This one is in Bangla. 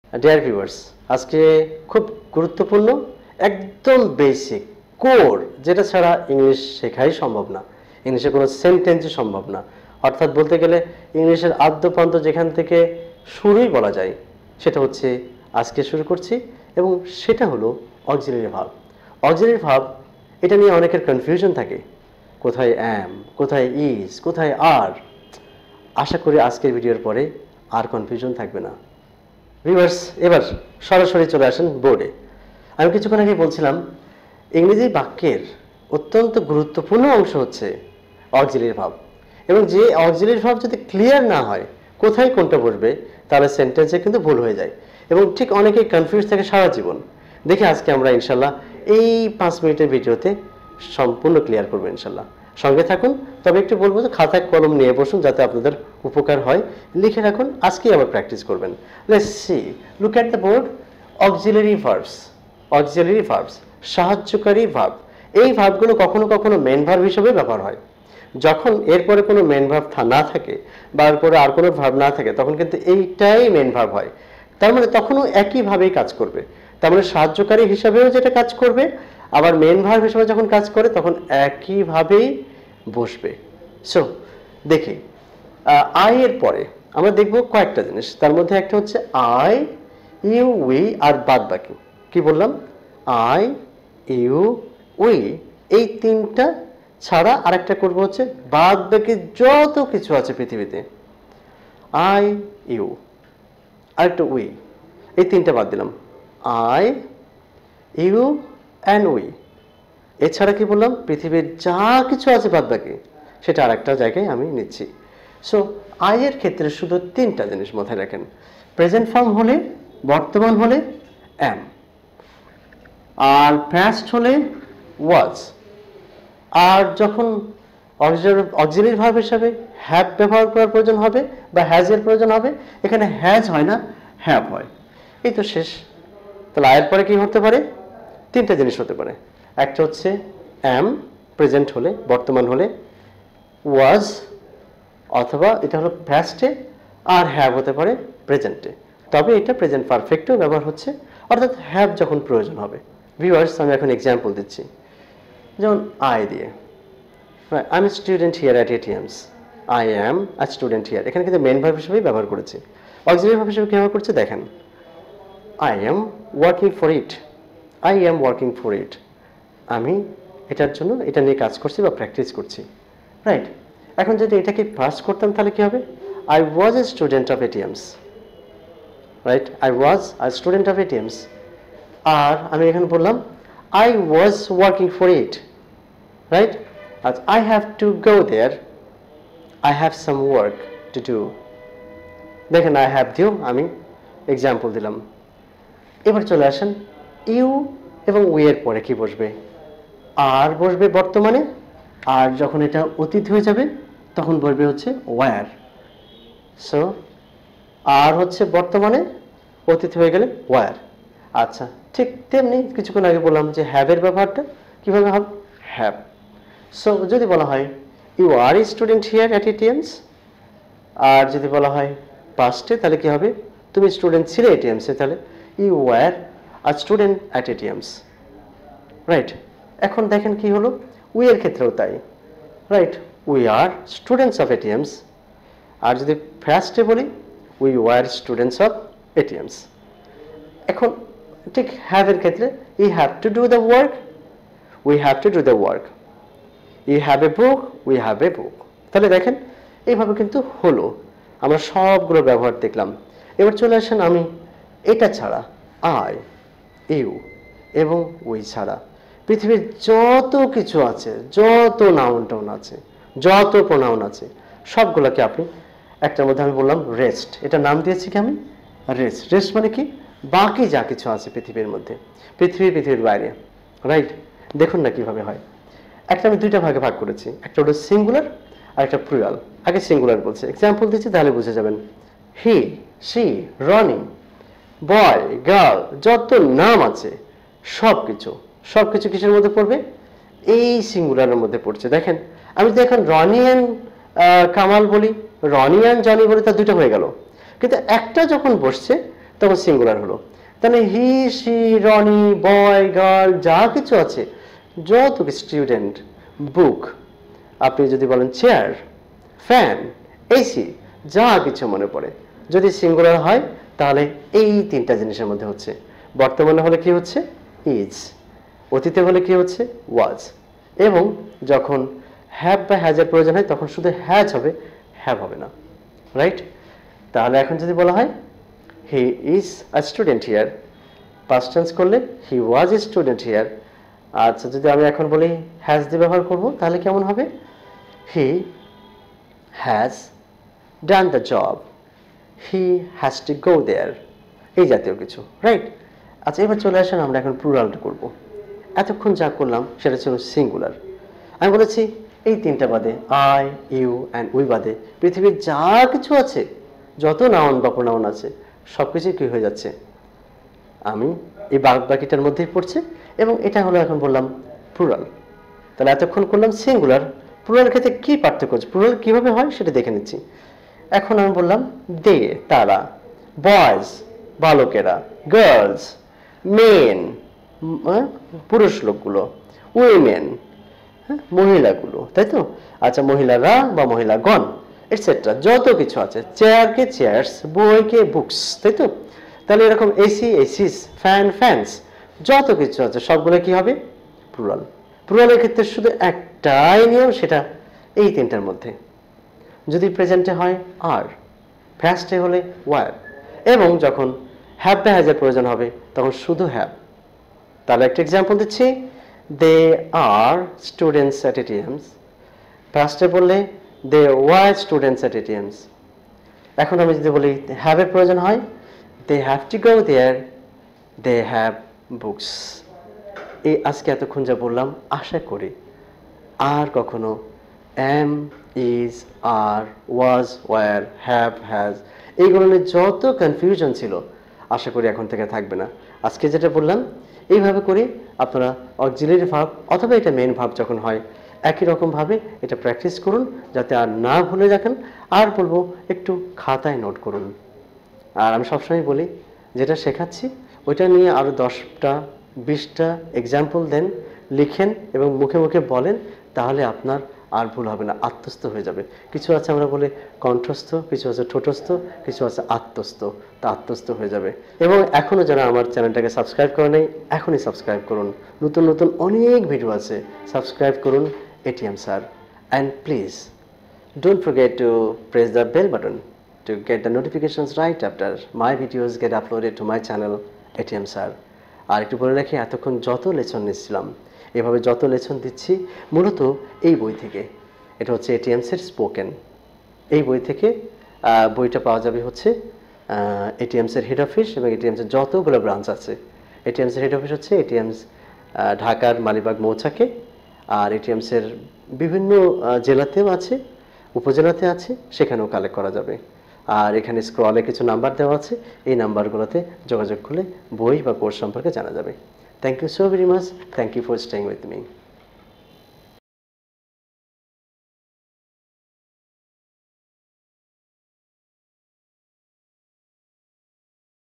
ডিয়ার ভিউয়ার্স, আজকে খুব গুরুত্বপূর্ণ একদম বেসিক কোর, যেটা ছাড়া ইংলিশ শেখাই সম্ভব না, ইংলিশে কোনো সেন্টেন্সই সম্ভব না। অর্থাৎ বলতে গেলে ইংলিশের আদ্যপ্রান্ত যেখান থেকে শুরুই বলা যায়, সেটা হচ্ছে আজকে শুরু করছি, এবং সেটা হলো অক্সিলারি ভার্ব। অক্সিলারি ভার্ব এটা নিয়ে অনেকের কনফিউশন থাকে, কোথায় অ্যাম, কোথায় ইজ, কোথায় আর। আশা করি আজকের ভিডিওর পরে আর কনফিউশন থাকবে না। ভিউয়ার্স, এবার সরাসরি চলে আসেন বোর্ডে। আমি কিছুক্ষণ আগে বলছিলাম ইংরেজি বাক্যের অত্যন্ত গুরুত্বপূর্ণ অংশ হচ্ছে অক্সিলারি ভার্ব, এবং যে অক্সিলারি ভার্ব যদি ক্লিয়ার না হয় কোথায় কোনটা বসবে, তাহলে সেন্টেন্সে কিন্তু ভুল হয়ে যায়, এবং ঠিক অনেকেই কনফিউজ থাকে সারা জীবন। দেখে আজকে আমরা ইনশাল্লাহ এই 5 মিনিটের ভিডিওতে সম্পূর্ণ ক্লিয়ার করবো ইনশাল্লাহ। সঙ্গে থাকুন। তবে একটু বলবো যে খাতা কলম নিয়ে বসুন, যাতে আপনাদের উপকার হয়। লিখে রাখুন, আজকেই আবার প্র্যাকটিস করবেন। Let's see, look at the board. Auxiliary verbs, auxiliary verbs, সাহায্যকারী ভার্ব। এই ভার্বগুলো কখনো কখনো মেন ভার্ব হিসেবে ব্যবহার হয়। যখন এরপরে কোনো মেন ভার্ব না থাকে বা এরপরে আর কোনো ভার্ব না থাকে, তখন কিন্তু এইটাই মেন ভার্ব হয়। তার মানে তখনও একইভাবেই কাজ করবে। তার মানে সাহায্যকারী হিসাবেও যেটা কাজ করবে, আবার মেন ভার্ব হিসেবে যখন কাজ করে তখন একইভাবেই বসবে। সো দেখি, আই এর পরে আমরা দেখব কয়েকটা জিনিস। তার মধ্যে একটা হচ্ছে আই, ইউ, উই, আর বাদ বাকি। কি বললাম? আই, ইউ, উই, এই তিনটা ছাড়া আরেকটা করব হচ্ছে বাদ বাকি যত কিছু আছে পৃথিবীতে। আই, ইউ, আরেকটা উই, এই তিনটা বাদ দিলাম। I, you and we. এছাড়া কি বললাম? পৃথিবীর যা কিছু আছে বাদ বাকি, সেটা আরেকটা জায়গায় আমি নিচ্ছি। সো আই এর ক্ষেত্রে শুধু তিনটা জিনিস মাথায় রাখেন। প্রেজেন্ট ফর্ম হলে, বর্তমান হলে অ্যাম, আর পাস্ট হলে ওয়াজ। আর যখন অক্সিলারি ভার্ব হিসাবে হ্যাভ ব্যবহার করার প্রয়োজন হবে বা হ্যাজ এর প্রয়োজন হবে, এখানে হ্যাজ হয় না, হ্যাভ হয়। এই তো শেষ। তাহলে আয়ের পরে কি হতে পারে? তিনটা জিনিস হতে পারে। একটা হচ্ছে অ্যাম প্রেজেন্ট হলে, বর্তমান হলে ওয়াজ, অথবা এটা হলো পাস্টে, আর হ্যাভ হতে পারে প্রেজেন্টে। তবে এটা প্রেজেন্ট পারফেক্টেও ব্যবহার হচ্ছে, অর্থাৎ হ্যাভ যখন প্রয়োজন হবে। ভিউয়ার্স, আমি এখন এক্সাম্পল দিচ্ছি। যেমন আই দিয়ে, I am student here at ATMS. I am a student here, এখানে কিন্তু মেন ভার্ব হিসেবেই ব্যবহার করেছি। অক্সিলারি ভার্ব হিসেবে কি ব্যবহার করছে দেখেন। I am working for it, I am working for it, আমি এটার জন্য এটা নিয়ে কাজ করছি বা প্র্যাকটিস করছি, রাইট? এখন যদি এটাকে ফার্স্ট করতাম তাহলে কি হবে? I was a student of ATMS, right? I was a student of ATMS. আর আমি এখানে বললাম I was working for it, right? আর I have to go there, I have some work to do. দেখেন, আই হ্যাভ দিও আমি এক্সাম্পল দিলাম। এবার চলে আসেন, ইউ এবং উই এর পরে কি বসবে? আর বসবে বর্তমানে, আর যখন এটা অতীত হয়ে যাবে তখন বসবে হচ্ছে ওয়্যার। সো আর হচ্ছে বর্তমানে, অতীত হয়ে গেলে ওয়্যার। আচ্ছা, ঠিক তেমনি কিছুক্ষণ আগে বললাম যে হ্যাভের ব্যবহারটা কীভাবে হবে? হ্যাভ। সো যদি বলা হয় you are a student here at ATMS, আর যদি বলা হয় পাস্টে, তাহলে কি হবে? তুমি স্টুডেন্ট ছিলে এটিএমসে, তাহলে you were a student at ATMS, right? এখন দেখেন কি হলো, উই এর ক্ষেত্রেও তাই, right? We are students of ATMS. আর যদি ফার্স্টে বলি we were students of ATMS. এখন ঠিক হ্যাভের ক্ষেত্রে you have to do the work, we have to do the work. You have a book, we have a book. তাহলে দেখেন এইভাবে কিন্তু হলো, আমরা সবগুলো ব্যবহার দেখলাম। এবার চলে আসেন আমি এটা ছাড়া, আই, ইউ এবং উই ছাড়া পৃথিবীর যত কিছু আছে, যত নাউন টাউন আছে, যত প্রোনাউন আছে, সবগুলোকে আপনি একটার মধ্যে আমি বললাম রেস্ট, এটা নাম দিয়েছি কি আমি? রেস্ট। রেস্ট মানে কি? বাকি যা কিছু আছে পৃথিবীর মধ্যে, পৃথিবীর বাইরে, রাইট? দেখুন না কিভাবে হয়। একটা আমি দুইটা ভাগে ভাগ করেছি, একটা হলো সিঙ্গুলার আর একটা প্লুরাল। আগে সিঙ্গুলার বলছি, এক্সাম্পল দিচ্ছি তাহলে বুঝে যাবেন। He, she, Roni, boy, girl, যত নাম আছে সব কিছু কিসের মধ্যে পড়বে? এই সিঙ্গুলারের মধ্যে পড়ছে। দেখেন, আমি যদি এখন রনি অ্যান্ড কামাল বলি, রনি অ্যান্ড জনি বলি, তা দুটো হয়ে গেল। কিন্তু একটা যখন বসছে তখন সিঙ্গুলার হলো। তাহলে he, she, Roni, boy, girl যা কিছু আছে, যত স্টুডেন্ট, বুক, আপনি যদি বলেন চেয়ার, ফ্যান, এসি, যা কিছু মনে পড়ে, যদি সিঙ্গুলার হয় তাহলে এই তিনটা জিনিসের মধ্যে হচ্ছে। বর্তমানে হলে কি হচ্ছে? ইজ। অতীতে হলে কি হচ্ছে? ওয়াজ। এবং যখন হ্যাভ বা হ্যাজের প্রয়োজন হয় তখন শুধু হ্যাজ হবে, হ্যাভ হবে না। রাইট? তাহলে এখন যদি বলা হয় he is a student here, past tense করলে he was a student here. আচ্ছা, যদি আমি এখন বলি হ্যাজ দিয়ে ব্যবহার করব তাহলে কেমন হবে? He has done the job, he has to go there, এই জাতীয় কিছু। রাইট? আচ্ছা, এবার চলে আসেন আমরা এখন প্লুরালটা করব। এতক্ষণ যা করলাম সেটা ছিল সিঙ্গুলার। আমি বলেছি এই তিনটা বাদে, আই, ইউ অ্যান্ড উই বাদে পৃথিবীর যা কিছু আছে, যত নাউন বা প্রোনাউন আছে, সব কিছুই কি হয়ে যাচ্ছে? আমি এই বাকিটার মধ্যেই পড়ছে। এবং এটা হলো এখন বললাম প্লুরাল। তাহলে এতক্ষণ করলাম সিঙ্গুলার। প্লুরাল ক্ষেত্রে কি পার্থক্য আছে, প্লুরাল কিভাবে হয় সেটা দেখে নিচ্ছি। এখন আমি বললাম দে, তারা, বয়েজ, বালকেরা, গার্লস, মেন, পুরুষ লোকগুলো, উইমেন, মহিলাগুলো, তাই তো? আচ্ছা, মহিলারা বা মহিলাগণ, এটসেট্রা, যত কিছু আছে, চেয়ারকে চেয়ার্স, বইকে বুকস, তাই তো? তাহলে এরকম এসি এসিস, ফ্যান ফ্যান্স, যত কিছু আছে সবগুলো কি হবে? প্লুরাল। প্লুরালের ক্ষেত্রে শুধু একটাই নিয়ম, সেটা এই তিনটার মধ্যে। যদি প্রেজেন্টে হয় আর, ফার্স্টে হলে ওয়ার, এবং যখন হ্যাভ বা হ্যাজের প্রয়োজন হবে তখন শুধু হ্যাভ। তাহলে একটা এক্সাম্পল দিচ্ছি, they are students at ATMS. ফার্স্টে বললে they were students at ATMS. এখন আমি যদি বলি হ্যাভের প্রয়োজন হয়, they have to go there, they have books. এই আজকে এতক্ষণ যা বললাম, আশা করি আর কখনো am, is, are, was, were, have, has এইগুলো নিয়ে যত কনফিউশন ছিল আশা করি এখন থেকে থাকবে না। আজকে যেটা বললাম এইভাবে করে আপনারা অক্সিলারি ভার্ব অথবা এটা মেইন ভার্ব যখন হয় একই রকমভাবে এটা প্র্যাকটিস করুন, যাতে আর না ভুলে রাখেন। আর বলবো একটু খাতায় নোট করুন। আর আমি সবসময় বলি, যেটা শেখাচ্ছি ওইটা নিয়ে আরও 10টা 20টা এক্সাম্পল দেন, লিখেন এবং মুখে মুখে বলেন, তাহলে আপনার আর ভুল হবে না, আত্মস্থ হয়ে যাবে। কিছু আছে আমরা বলি কণ্ঠস্থ, কিছু আছে ঠোঁটস্থ, কিছু আছে আত্মস্থ, তা আত্মস্থ হয়ে যাবে। এবং এখনও যারা আমার চ্যানেলটাকে সাবস্ক্রাইব করে নেই, এখনই সাবস্ক্রাইব করুন। নতুন নতুন অনেক ভিডিও আছে, সাবস্ক্রাইব করুন ATM sir. And please don't forget to press the bell button to get the notifications right after my videos get uploaded to my channel ATM Sir. আর একটু বলে রাখি, এতক্ষণ যত লেসন নিচ্ছিলাম, এভাবে যত লেসন দিচ্ছি মূলত এই বই থেকে। এটা হচ্ছে এটিএমসের স্পোকেন। এই বই থেকে বইটা পাওয়া যাবে হচ্ছে এটিএমসের হেড অফিস এবং এটিএমসের যতগুলো ব্রাঞ্চ আছে। এটিএমসের হেড অফিস হচ্ছে এটিএমস ঢাকার মালিবাগ মৌচাকে, আর এটিএমসের বিভিন্ন জেলাতেও আছে, উপজেলাতে আছে, সেখানেও কালেক্ট করা যাবে। আর এখানে স্ক্রলে কিছু নাম্বার দেওয়া আছে, এই নাম্বারগুলোতে যোগাযোগ করলে বই বা কোর্স সম্পর্কে জানা যাবে। Thank you so very much, thank you for staying with me.